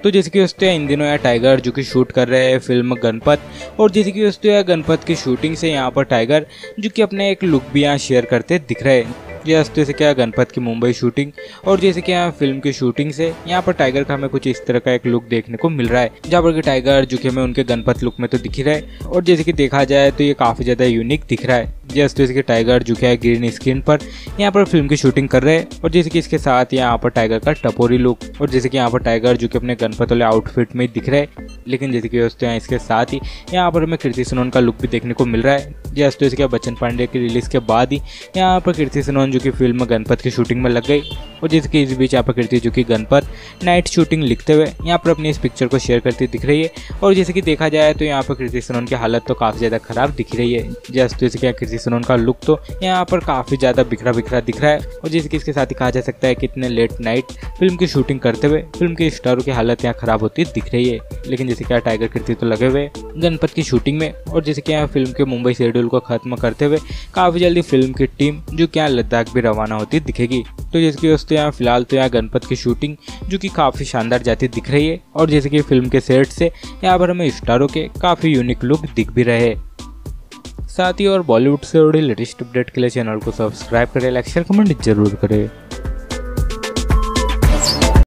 तो जैसे कि दोस्तों इन दिनों टाइगर जो कि शूट कर रहे हैं फिल्म गणपत, और जैसे कि दोस्तों गणपत की शूटिंग से यहाँ पर टाइगर जो कि अपने एक लुक भी यहाँ शेयर करते दिख रहे हैं। जैसे क्या गणपत की मुंबई शूटिंग और जैसे कि यहाँ फिल्म की शूटिंग से यहाँ पर टाइगर का हमें कुछ इस तरह का एक लुक देखने को मिल रहा है, जहाँ पर कि टाइगर जो कि हमें उनके गणपत लुक में तो दिख ही रहा है, और जैसे कि देखा जाए तो ये काफी ज्यादा यूनिक दिख रहा है। जैसे कि टाइगर जो कि है ग्रीन स्क्रीन पर यहाँ पर फिल्म की शूटिंग कर रहे हैं, और जैसे कि इसके साथ यहाँ पर टाइगर का टपोरी लुक, और जैसे कि यहाँ पर टाइगर जो कि अपने गणपत वाले आउटफिट में दिख रहे हैं। लेकिन जैसे कि दोस्तों इसके साथ ही यहाँ पर हमें कृति सेनन का लुक भी देखने को मिल रहा है। जैसे कि बच्चन पांडे की रिलीज के बाद ही यहाँ पर कृति सेनन जो कि फिल्म गणपत की शूटिंग में लग गई, और जैसे कि इस बीच यहाँ पर कृति जो कि गणपत नाइट शूटिंग लिखते हुए यहाँ पर अपनी इस पिक्चर को शेयर करती दिख रही है। और जैसे कि देखा जाए तो यहाँ पर कृति सेनन की हालत तो काफी ज्यादा खराब दिख रही है। जैसे कि कृति सेनन का लुक तो यहाँ पर काफी ज्यादा बिखरा बिखरा दिख रहा है, और जैसे कि इसके साथ ही कहा जा सकता है कि इतने लेट नाइट फिल्म की शूटिंग करते हुए फिल्म के स्टारों की हालत यहाँ खराब होती दिख रही है। लेकिन जैसे क्या टाइगर कृति तो लगे हुए गणपत की शूटिंग में, और जैसे कि यहाँ फिल्म के मुंबई शेड्यूल को खत्म करते हुए काफी जल्दी फिल्म की टीम जो कि यहाँ लद्दाख भी रवाना होती दिखेगी। तो जैसे कि दोस्तों यहाँ फिलहाल तो यहाँ गणपत की शूटिंग जो कि काफी शानदार जाती दिख रही है, और जैसे कि फिल्म के सेट से यहाँ पर हमें स्टारों के काफी यूनिक लुक दिख भी रहे। साथ ही और बॉलीवुड से जुड़ी लेटेस्ट अपडेट के लिए चैनल को सब्सक्राइब करें, लाइक शेयर कमेंट जरूर करें।